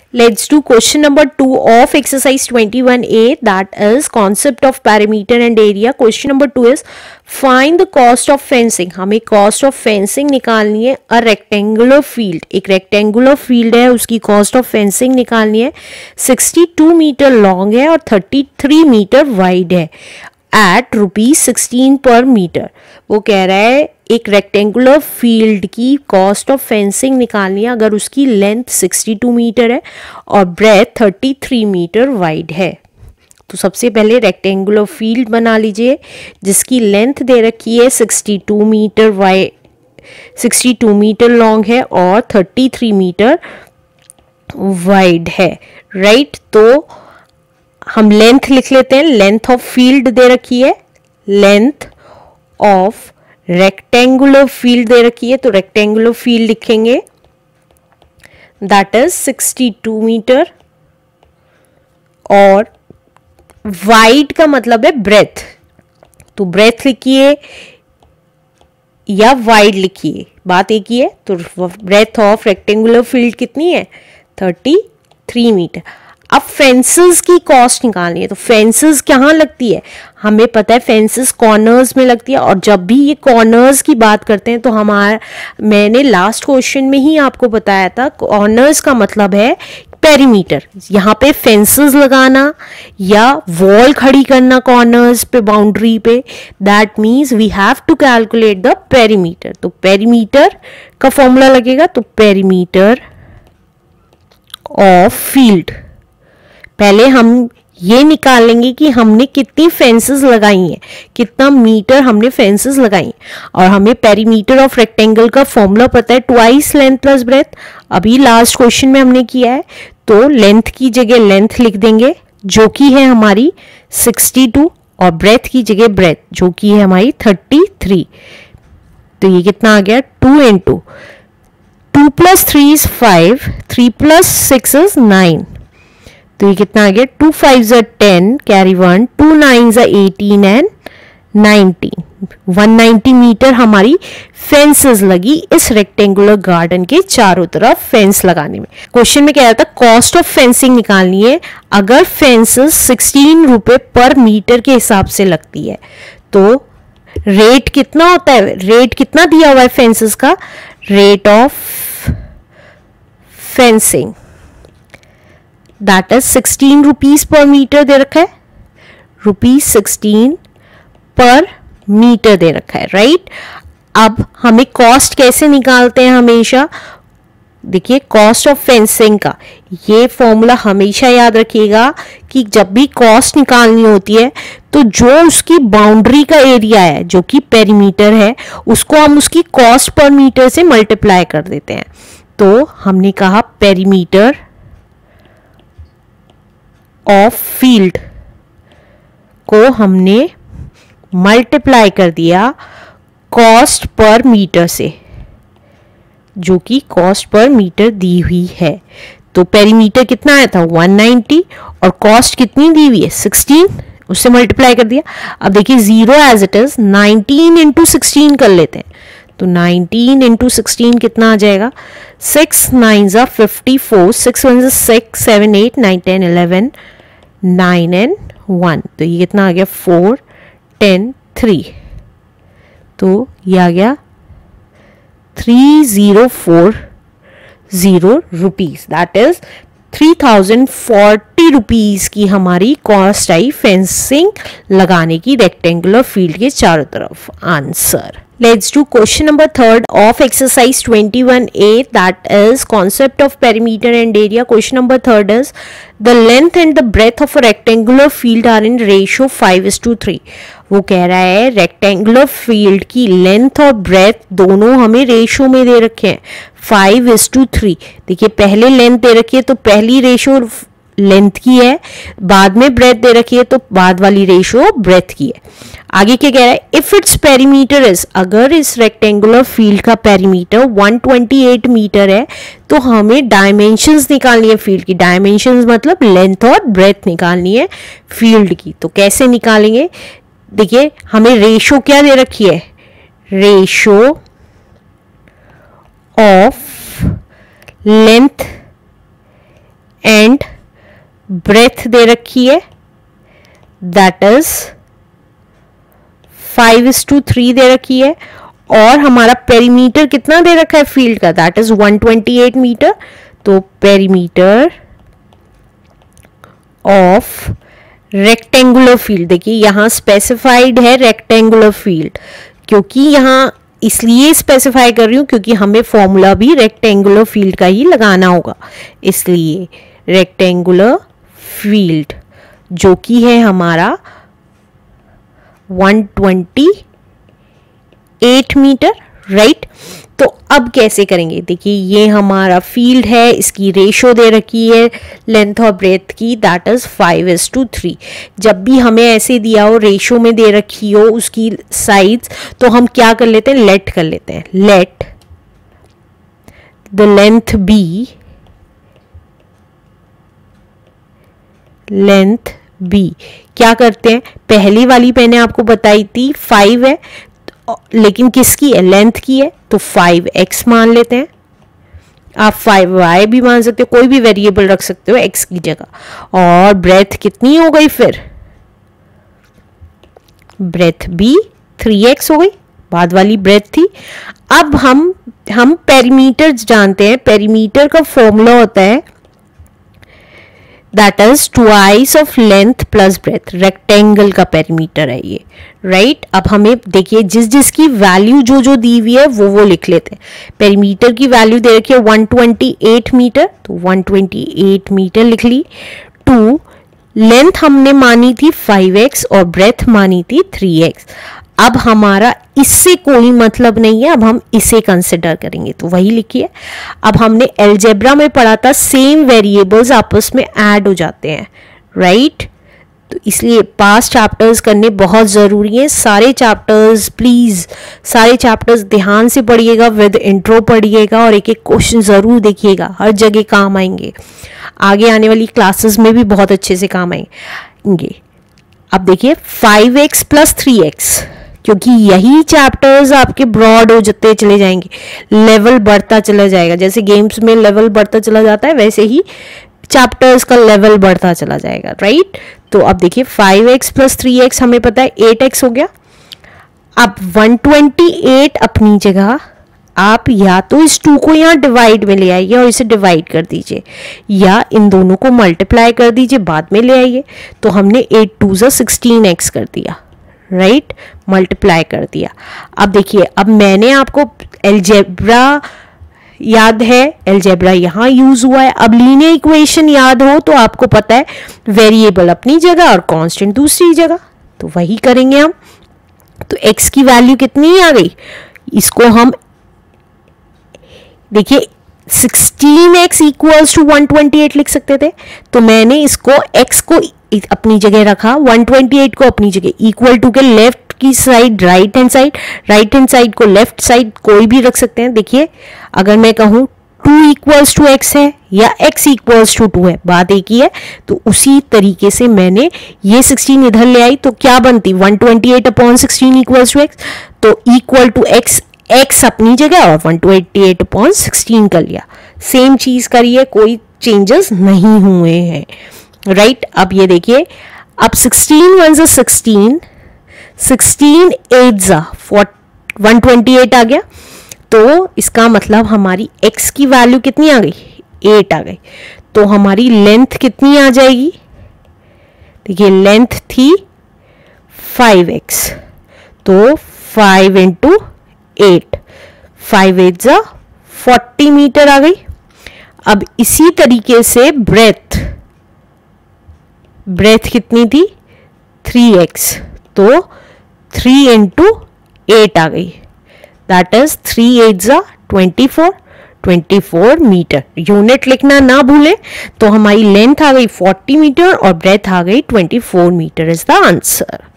Let's do question number 2 of exercise 21A, that is concept of perimeter and area. Question number 2 is find the cost of fencing. हमें cost of fencing निकालनी है. A rectangular field, एक rectangular field है, उसकी cost of fencing निकालनी है. 62 metre long है और 33 मीटर वाइड है at ₹16 पर मीटर. वो कह रहा है एक रेक्टेंगुलर फील्ड की कॉस्ट ऑफ फेंसिंग निकालनी है अगर उसकी लेंथ 62 मीटर है और ब्रेथ 33 मीटर वाइड है. तो सबसे पहले रेक्टेंगुलर फील्ड बना लीजिए जिसकी लेंथ दे रखी है 62 मीटर 62 मीटर लॉन्ग है और 33 मीटर वाइड है. राइट, तो हम लेंथ लिख लेते हैं. लेंथ ऑफ फील्ड दे रखी है, लेंथ ऑफ रेक्टेंगुलर फील्ड दे रखी है, तो रेक्टेंगुलर फील्ड लिखेंगे दैट इज 62 मीटर और वाइड का मतलब है ब्रेथ. तो ब्रेथ लिखिए या वाइड लिखिए, बात एक ही है. तो ब्रेथ ऑफ रेक्टेंगुलर फील्ड कितनी है? 33 मीटर. अब फेंसेस की कॉस्ट निकालनी है. तो फेंसेस कहाँ लगती है? हमें पता है फेंसेस कॉर्नर्स में लगती है और जब भी ये कॉर्नर्स की बात करते हैं तो मैंने लास्ट क्वेश्चन में ही आपको बताया था कॉर्नर्स का मतलब है पेरीमीटर. यहाँ पे फेंसेस लगाना या वॉल खड़ी करना कॉर्नर्स पे, बाउंड्री पे, that means we have to calculate the perimeter. तो पेरीमीटर का फॉर्मूला लगेगा. तो पेरीमीटर ऑफ फील्ड, पहले हम ये निकालेंगे कि हमने कितनी फेंसेस लगाई हैं, कितना मीटर हमने फेंसेस लगाई. और हमें पेरीमीटर ऑफ रेक्टेंगल का फॉर्मूला पता है, ट्वाइस लेंथ प्लस ब्रेथ. अभी लास्ट क्वेश्चन में हमने किया है. तो लेंथ की जगह लेंथ लिख देंगे जो कि है हमारी 62 और ब्रेथ की जगह ब्रेथ जो कि है हमारी 33. तो ये कितना आ गया? 2 इंटू 2 + 3 is 5, 3 + 6 is 9. तो ये कितना आ गया? 2 × 5 = 10, कैरी 1, 2 × 9 = 18 एंड 19. 190 मीटर हमारी फेंसेस लगी इस रेक्टेंगुलर गार्डन के चारों तरफ फेंस लगाने में. क्वेश्चन में कह रहा था कॉस्ट ऑफ फेंसिंग निकालनी है अगर फेंसेस 16 रुपए पर मीटर के हिसाब से लगती है. तो रेट कितना होता है? रेट कितना दिया हुआ है फेंसेस का? Rate of fencing that is 16 rupees per meter दे रखा है. ₹16 पर मीटर दे रखा है. राइट, अब हमें कॉस्ट कैसे निकालते हैं? हमेशा देखिए कॉस्ट ऑफ फेंसिंग का ये फॉर्मूला हमेशा याद रखिएगा कि जब भी कॉस्ट निकालनी होती है तो जो उसकी बाउंड्री का एरिया है जो कि पेरीमीटर है उसको हम उसकी कॉस्ट पर मीटर से मल्टीप्लाई कर देते हैं. तो हमने कहा पेरीमीटर ऑफ फील्ड को हमने मल्टीप्लाई कर दिया कॉस्ट पर मीटर से जो कि कॉस्ट पर मीटर दी हुई है. तो पेरीमीटर कितना आया था? 190 और कॉस्ट कितनी दी हुई है? 16, उससे मल्टीप्लाई कर दिया. अब देखिए 0 एज इट इज 19 × 16 कर लेते हैं. तो 19 × 16 कितना आ जाएगा? 6 × 9 = 54, 6 × 1 = 6, 7, 8, 9, 10, 11, 9 and 1. तो ये कितना आ गया? 4, 10, 3. तो ये आ गया 3040 रुपीज. दैट इज 3040 रुपीज की हमारी कॉस्ट आई फेंसिंग लगाने की रेक्टेंगुलर फील्ड के चारों तरफ. Answer. Let's do question number 3 of exercise 21A, that is concept of perimeter and area. Question number 3 is the length and the breadth of a rectangular field are in ratio 5:3. वो कह रहा है rectangular field की length और breadth दोनों हमें ratio में दे रखे हैं 5:3. देखिए पहले लेंथ दे रखी है तो पहली रेशियो लेंथ की है, बाद में ब्रेथ दे रखी है तो बाद वाली रेशियो ब्रेथ की है. आगे क्या कह रहा है? इफ इट्स पेरीमीटर इज, अगर इस रेक्टेंगुलर फील्ड का पेरीमीटर 128 मीटर है तो हमें डायमेंशंस निकालनी है फील्ड की. डायमेंशंस मतलब लेंथ और ब्रेथ निकालनी है फील्ड की. तो कैसे निकालेंगे? देखिए हमें रेशियो क्या दे रखी है? Ratio of length and breadth दे रखी है, दैट इज 5:3 दे रखी है, और हमारा पेरीमीटर कितना दे रखा है फील्ड का, दैट इज 128 मीटर। तो पेरीमीटर ऑफ रेक्टेंगुलर फील्ड, देखिए यहां स्पेसिफाइड है रेक्टेंगुलर फील्ड, क्योंकि यहां इसलिए स्पेसिफाई कर रही हूं क्योंकि हमें फॉर्मूला भी रेक्टेंगुलर फील्ड का ही लगाना होगा, इसलिए रेक्टेंगुलर फील्ड जो कि है हमारा 128 मीटर, राइट। तो अब कैसे करेंगे, देखिए ये हमारा फील्ड है, इसकी रेशो दे रखी है लेंथ और ब्रेथ की, दैट इज 5:3। जब भी हमें ऐसे दिया हो, रेशो में दे रखी हो उसकी साइड्स, तो हम क्या कर लेते हैं, लेट कर लेते हैं, लेट द लेंथ बी। क्या करते हैं, पहली वाली मैंने आपको बताई थी 5 है, लेकिन किसकी है, लेंथ की है, तो 5x मान लेते हैं। आप 5y भी मान सकते हो, कोई भी वेरिएबल रख सकते हो x की जगह। और ब्रेथ कितनी हो गई, फिर ब्रेथ भी 3x हो गई, बाद वाली ब्रेथ थी। अब हम पेरीमीटर जानते हैं, पेरीमीटर का फॉर्मूला होता है that is twice of length plus breadth, rectangle का पेरीमीटर है ये, राइट। अब हमें देखिए जिसकी वैल्यू जो दी हुई है वो लिख लेते हैं। पेरीमीटर की वैल्यू दे रखी है 128 मीटर, तो 128 मीटर लिख ली। 2 लेंथ हमने मानी थी 5x और ब्रेथ मानी थी 3x। अब हमारा इससे कोई मतलब नहीं है, अब हम इसे कंसिडर करेंगे, तो वही लिखिए। अब हमने अलजेब्रा में पढ़ा था सेम वेरिएबल्स आपस में ऐड हो जाते हैं, राइट। तो इसलिए पास चैप्टर्स करने बहुत ज़रूरी है। सारे चैप्टर्स प्लीज़, सारे चैप्टर्स ध्यान से पढ़िएगा, विद इंट्रो पढ़िएगा और एक एक क्वेश्चन ज़रूर देखिएगा, हर जगह काम आएंगे, आगे आने वाली क्लासेस में भी बहुत अच्छे से काम आएंगे। अब देखिए 5x प्लस 3x, क्योंकि यही चैप्टर्स आपके ब्रॉड हो जाते चले जाएंगे, लेवल बढ़ता चला जाएगा। जैसे गेम्स में लेवल बढ़ता चला जाता है, वैसे ही चैप्टर्स का लेवल बढ़ता चला जाएगा, राइट। तो अब देखिए 5x प्लस 3x हमें पता है 8x हो गया। अब 128 अपनी जगह आप या तो इस 2 को यहाँ डिवाइड में ले आइए और इसे डिवाइड कर दीजिए, या इन दोनों को मल्टीप्लाई कर दीजिए, बाद में ले आइए। तो हमने 8 2 16x कर दिया, राइट, मल्टीप्लाई कर दिया। अब देखिए, अब मैंने आपको अलजेब्रा याद है, अलजेब्रा यहाँ यूज हुआ है। अब लीनियर इक्वेशन याद हो तो आपको पता है वेरिएबल अपनी जगह और कांस्टेंट दूसरी जगह, तो वही करेंगे हम। तो x की वैल्यू कितनी आ गई, इसको हम देखिए 16x इक्वल्स टू 128 लिख सकते थे, तो मैंने इसको x को अपनी जगह रखा, 128 को अपनी जगह, इक्वल टू के लेफ्ट की साइड राइट हैंड साइड को लेफ्ट साइड कोई भी रख सकते हैं। देखिए अगर मैं कहूँ 2 इक्वल्स टू x है या x इक्वल्स टू 2 है, बात एक ही है। तो उसी तरीके से मैंने ये 16 इधर ले आई, तो क्या बनती 128/16 इक्वल्स टू x, तो इक्वल टू x अपनी जगह और 128/16 कर लिया। सेम चीज करिए, कोई चेंजेस नहीं हुए हैं, राइट। अब ये देखिए, अब 16 1 16, 16 8 128 आ गया, तो इसका मतलब हमारी x की वैल्यू कितनी आ गई, 8 आ गई। तो हमारी लेंथ कितनी आ जाएगी, देखिए लेंथ थी 5x, तो 5 × 8, 5 8 40 मीटर आ गई। अब इसी तरीके से ब्रेथ कितनी थी 3x, तो 3 × 8 आ गई, दैट इज 3 8 24 मीटर। यूनिट लिखना ना भूलें। तो हमारी लेंथ आ गई 40 मीटर और ब्रेथ आ गई 24 मीटर इज द आंसर।